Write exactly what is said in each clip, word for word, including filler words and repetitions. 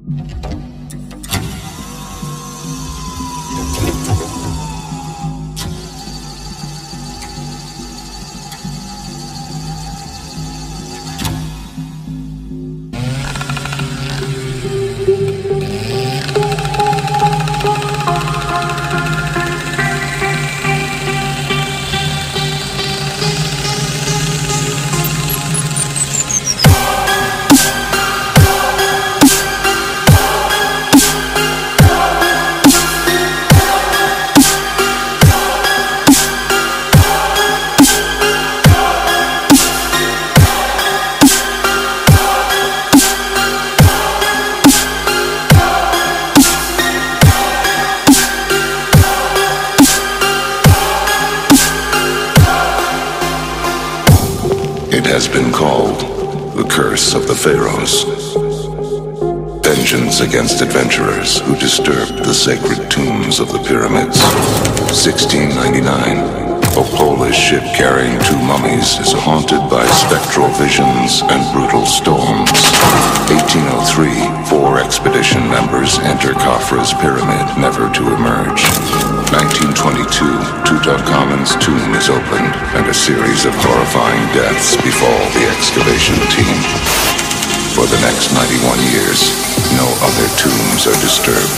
It has been called the Curse of the Pharaohs. Vengeance against adventurers who disturbed the sacred tombs of the pyramids. sixteen ninety-nine. A Polish ship carrying two mummies is haunted by spectral visions and brutal storms. eighteen oh three. Four expedition members enter Khafra's pyramid, never to emerge. nineteen twenty-two. Tutankhamun's tomb is opened, and a series of horrifying deaths befall the excavation team. For the next ninety-one years, no other tombs are disturbed.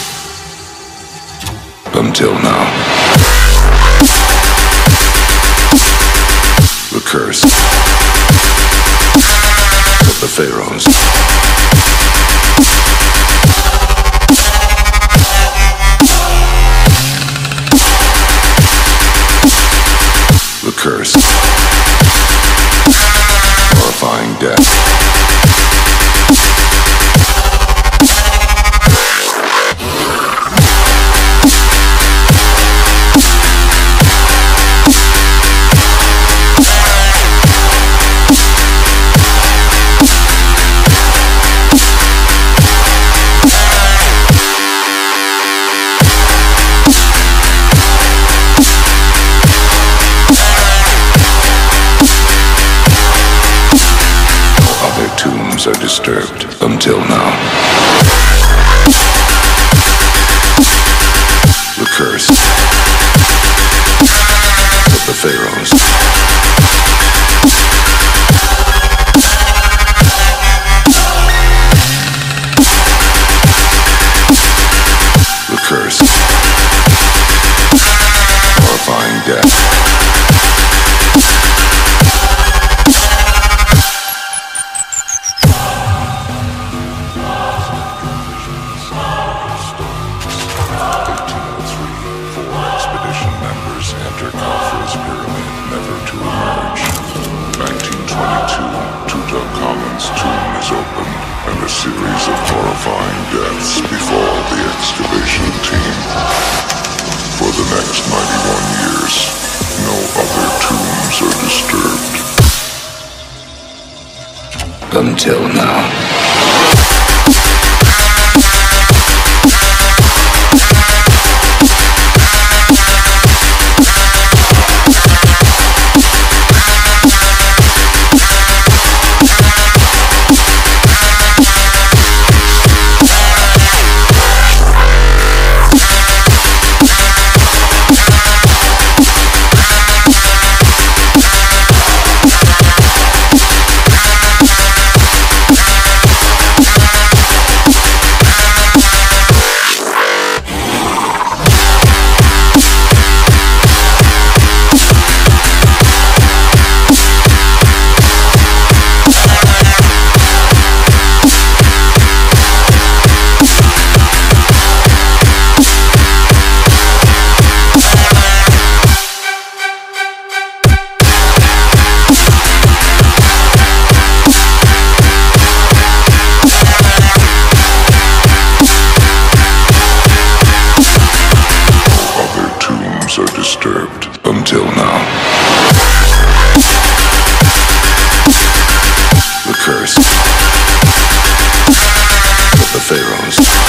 Until now. The Curse of the Pharaohs. The Curse. Horrifying death. Are disturbed until now. The Curse of the Pharaohs. The Curse. Horrifying death. Enter Khafra's pyramid, never to emerge. nineteen twenty-two, Tutankhamun's tomb is opened, and a series of horrifying deaths befall the excavation team. For the next ninety-one years, no other tombs are disturbed. Until now. Are disturbed until now. The Curse of the Pharaohs.